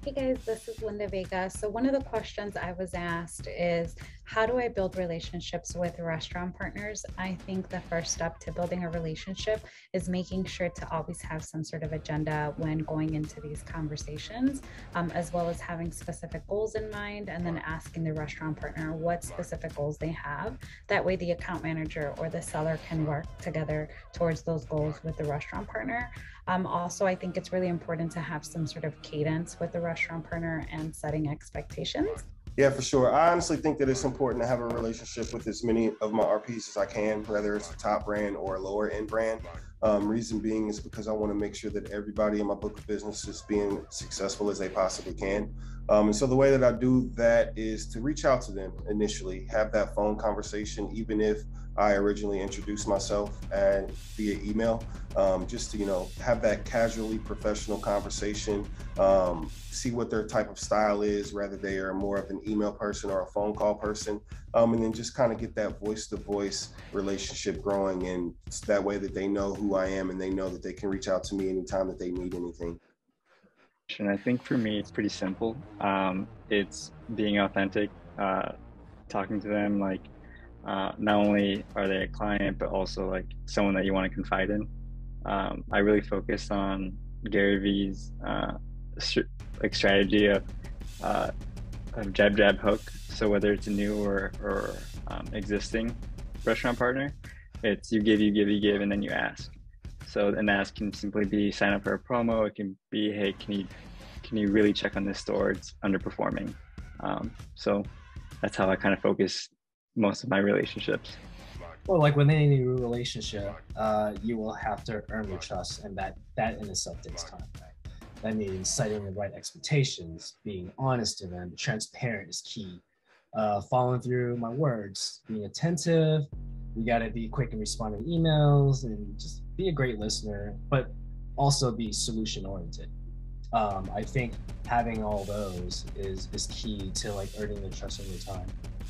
Hey guys, this is Linda Vega. So one of the questions I was asked is, how do I build relationships with restaurant partners? I think the first step to building a relationship is making sure to always have some sort of agenda when going into these conversations, as well as having specific goals in mind and then asking the restaurant partner what specific goals they have. That way the account manager or the seller can work together towards those goals with the restaurant partner. Also, I think it's really important to have some sort of cadence with the restaurant partner and setting expectations. Yeah, for sure. I honestly think that it's important to have a relationship with as many of my RPs as I can, whether it's a top brand or a lower end brand. Reason being is because I want to make sure that everybody in my book of business is being successful as they possibly can. And so the way that I do that is to reach out to them initially, have that phone conversation, even if I originally introduced myself and via email, just to, have that casually professional conversation, see what their type of style is, whether they are more of an email person or a phone call person, and then just kind of get that voice to voice relationship growing. And that way that they know who I am and they know that they can reach out to me anytime that they need anything. And I think for me, it's pretty simple. It's being authentic, talking to them like not only are they a client, but also like someone that you want to confide in. I really focus on Gary Vee's strategy of jab, jab, hook. So whether it's a new or existing restaurant partner, it's you give, and then you ask. So an ask can simply be sign up for a promo. It can be, hey, can you really check on this store? It's underperforming. So that's how I kind of focus most of my relationships. Well, like with any new relationship, you will have to earn your trust, and that in itself takes time. That means setting the right expectations, being honest to them, transparent is key. Following through my words, being attentive. You got to be quick in responding to emails and just be a great listener, but also be solution oriented. I think having all those is key to like earning the trust over time.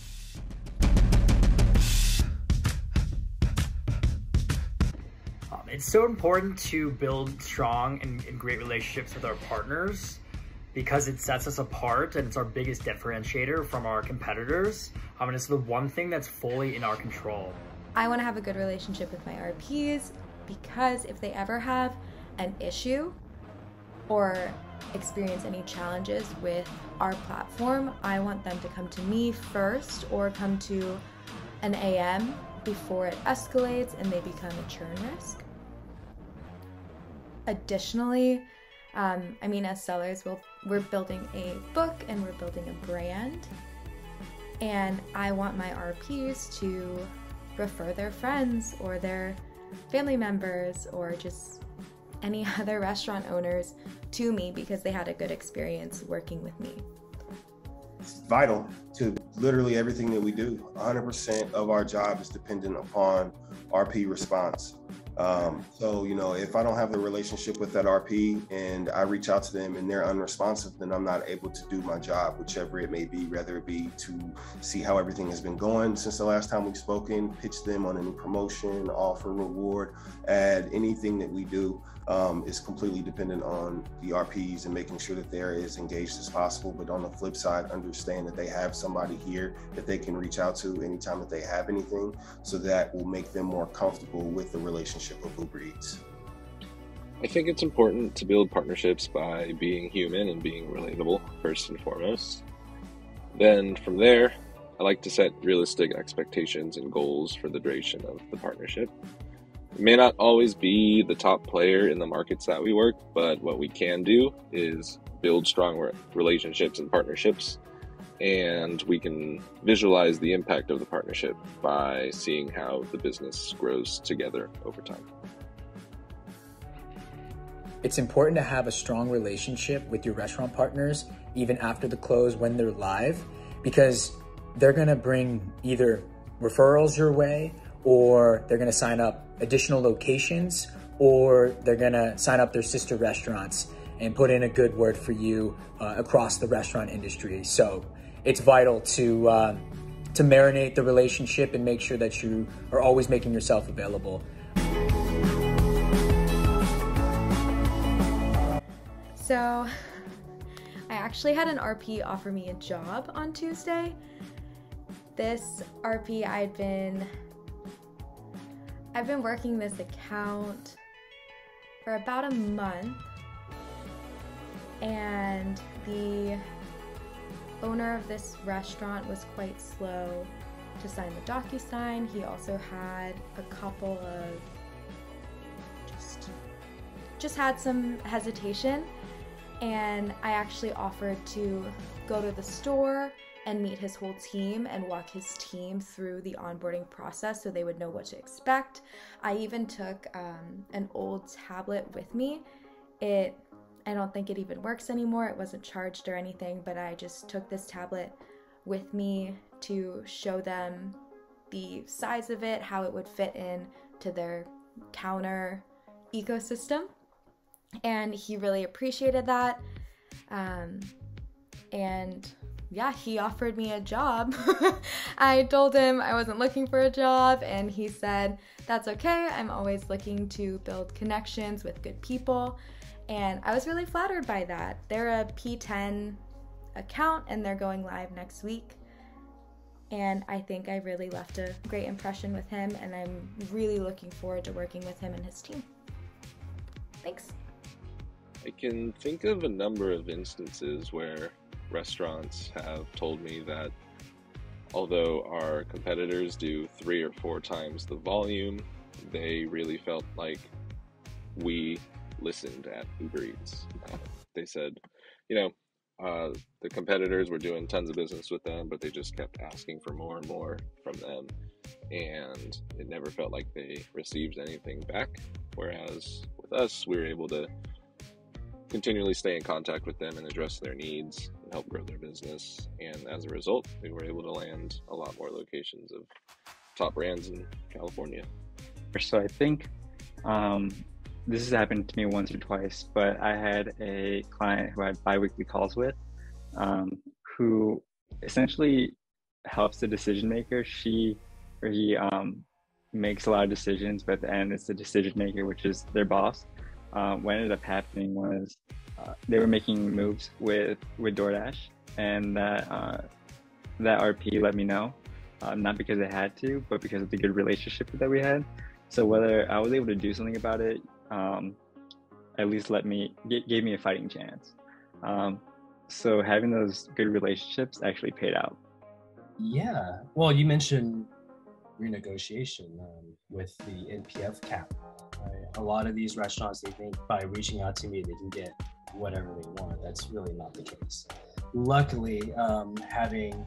It's so important to build strong and great relationships with our partners because it sets us apart and it's our biggest differentiator from our competitors. And it's the one thing that's fully in our control. I want to have a good relationship with my RPs because if they ever have an issue or experience any challenges with our platform, I want them to come to me first or come to an AM before it escalates and they become a churn risk. Additionally, as sellers, we're building a book and we're building a brand, and I want my RPs to refer their friends or their family members or just any other restaurant owners to me because they had a good experience working with me. It's vital to literally everything that we do. 100% of our job is dependent upon RP response. So, if I don't have the relationship with that RP and I reach out to them and they're unresponsive, then I'm not able to do my job, whichever it may be, whether it be to see how everything has been going since the last time we've spoken, pitch them on any promotion, offer, reward, add, anything that we do is completely dependent on the RPs and making sure that they're as engaged as possible. But on the flip side, understand that they have somebody here that they can reach out to anytime that they have anything, so that will make them more comfortable with the relationship of Uber Eats. I think it's important to build partnerships by being human and being relatable first and foremost. Then from there, I like to set realistic expectations and goals for the duration of the partnership. We may not always be the top player in the markets that we work, but what we can do is build strong relationships and partnerships, and we can visualize the impact of the partnership by seeing how the business grows together over time. It's important to have a strong relationship with your restaurant partners, even after the close when they're live, because they're gonna bring either referrals your way, or they're gonna sign up additional locations, or they're gonna sign up their sister restaurants and put in a good word for you across the restaurant industry. So it's vital to marinate the relationship and make sure that you are always making yourself available. So I actually had an RP offer me a job on Tuesday. This RP, I've been working this account for about a month, and the owner of this restaurant was quite slow to sign the DocuSign. He also had a couple of just had some hesitation, and I actually offered to go to the store and meet his whole team and walk his team through the onboarding process so they would know what to expect. I even took an old tablet with me. I don't think it even works anymore. It wasn't charged or anything, but I just took this tablet with me to show them the size of it, how it would fit in to their counter ecosystem. And he really appreciated that. And yeah, he offered me a job. I told him I wasn't looking for a job, and he said, that's okay. I'm always looking to build connections with good people. And I was really flattered by that. They're a P10 account, and they're going live next week. And I think I really left a great impression with him, and I'm really looking forward to working with him and his team. Thanks. I can think of a number of instances where restaurants have told me that although our competitors do 3 or 4 times the volume, they really felt like we listened at Uber Eats. They said, the competitors were doing tons of business with them, but they just kept asking for more and more from them, and it never felt like they received anything back. Whereas with us, we were able to continually stay in contact with them and address their needs and help grow their business. And as a result, we were able to land a lot more locations of top brands in California. So I think this has happened to me once or twice, but I had a client who I had bi-weekly calls with, who essentially helps the decision maker. He makes a lot of decisions, but at the end it's the decision maker, which is their boss. What ended up happening was they were making moves with DoorDash, and that RP let me know, not because they had to, but because of the good relationship that we had. So whether I was able to do something about it, at least gave me a fighting chance. So having those good relationships actually paid out. Yeah, well, you mentioned renegotiation with the NPF cap. A lot of these restaurants, they think by reaching out to me, they can get whatever they want. That's really not the case. Luckily, having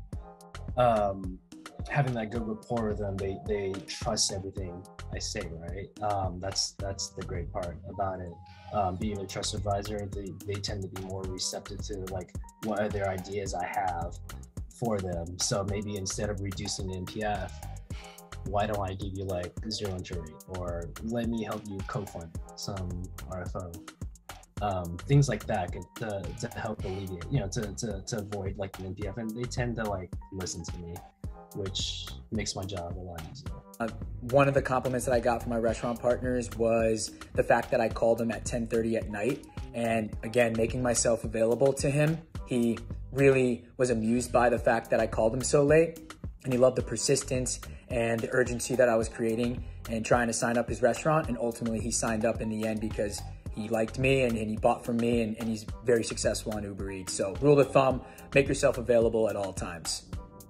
that good rapport with them, they trust everything I say, right? That's the great part about it. Being a trust advisor, they tend to be more receptive to like what other ideas I have for them. So maybe instead of reducing the NPF, why don't I give you like 0 interest rate, or let me help you co-fund some RFO, things like that to help alleviate, to avoid like an NPF. And they tend to like listen to me, which makes my job a lot easier. One of the compliments that I got from my restaurant partners was the fact that I called him at 10:30 at night, and again, making myself available to him. He really was amused by the fact that I called him so late, and he loved the persistence and the urgency that I was creating and trying to sign up his restaurant. And ultimately he signed up in the end because he liked me and he bought from me, and he's very successful on Uber Eats. So rule of thumb, make yourself available at all times.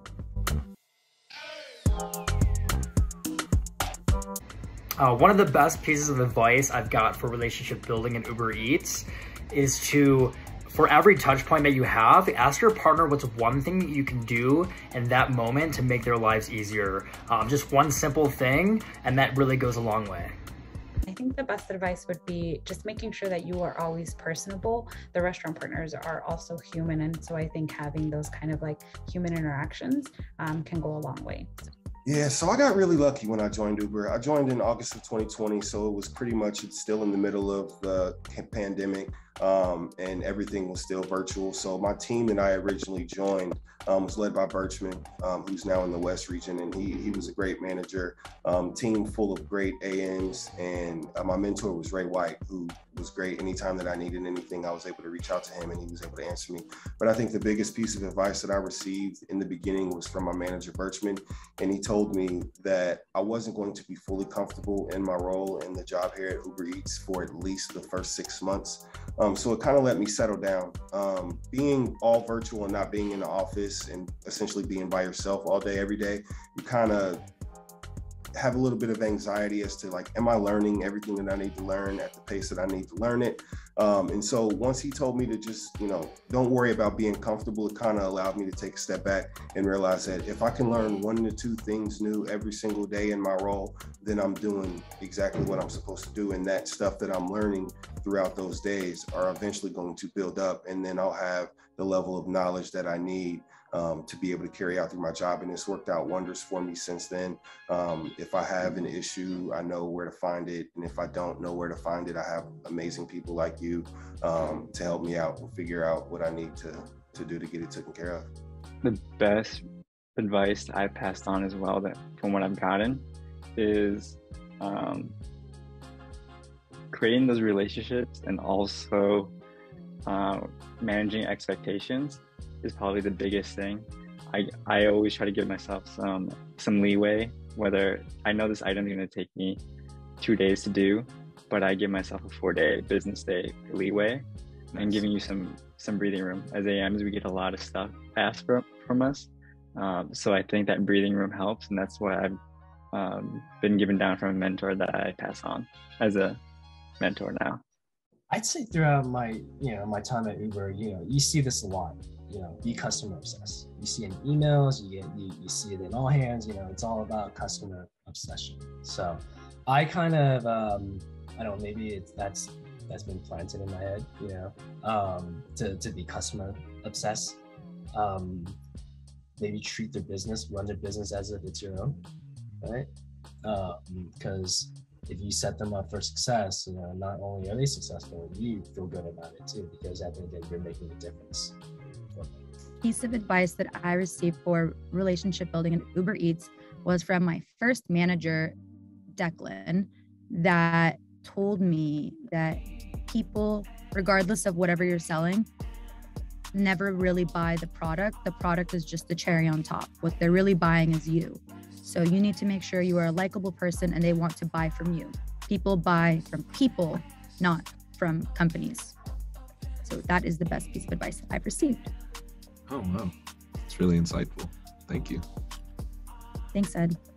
One of the best pieces of advice I've got for relationship building in Uber Eats is to, for every touch point that you have, ask your partner what's one thing that you can do in that moment to make their lives easier. Just one simple thing, and that really goes a long way. I think the best advice would be just making sure that you are always personable. The restaurant partners are also human, and so I think having those kind of like human interactions can go a long way. Yeah, so I got really lucky when I joined Uber. I joined in August of 2020, so it was pretty much, it's still in the middle of the pandemic, and everything was still virtual. So my team and I originally joined was led by Birchman, who's now in the West region, and he was a great manager, team full of great AMs, and my mentor was Ray White, who was great. Anytime that I needed anything, I was able to reach out to him and he was able to answer me. But I think the biggest piece of advice that I received in the beginning was from my manager, Birchman, and he told me that I wasn't going to be fully comfortable in my role in the job here at Uber Eats for at least the first 6 months. So it kind of let me settle down. Being all virtual and not being in the office and essentially being by yourself all day, every day, you kind of have a little bit of anxiety as to like, am I learning everything that I need to learn at the pace that I need to learn it? And so once he told me to just, don't worry about being comfortable, it kind of allowed me to take a step back and realize that if I can learn 1 to 2 things new every single day in my role, then I'm doing exactly what I'm supposed to do. And that stuff that I'm learning throughout those days are eventually going to build up, and then I'll have the level of knowledge that I need to be able to carry out through my job. And it's worked out wonders for me since then. If I have an issue, I know where to find it. And if I don't know where to find it, I have amazing people like you to help me out and figure out what I need to do to get it taken care of. The best advice I passed on as well, that from what I've gotten, is creating those relationships and also managing expectations is probably the biggest thing. I always try to give myself some leeway, whether I know this item is going to take me 2 days to do, but I give myself a 4-day business day leeway. And giving you some breathing room. As AMs, we get a lot of stuff asked from us, so I think that breathing room helps, and that's what I've been given down from a mentor that I pass on as a mentor now. I'd say throughout my my time at Uber, you see this a lot. Be customer obsessed. You see it in emails, you see it in all hands. It's all about customer obsession. So I kind of I don't know, maybe that's been planted in my head, to be customer obsessed. Maybe treat their business, run their business as if it's your own, right? Because if you set them up for success, not only are they successful, you feel good about it too, because at the end of the day, you're making a difference. Piece of advice that I received for relationship building at Uber Eats was from my first manager, Declan, that told me that people, regardless of whatever you're selling, never really buy the product. The product is just the cherry on top. What they're really buying is you. So you need to make sure you are a likable person and they want to buy from you. People buy from people, not from companies. So that is the best piece of advice that I've received. Oh, wow. It's really insightful. Thank you. Thanks, Ed.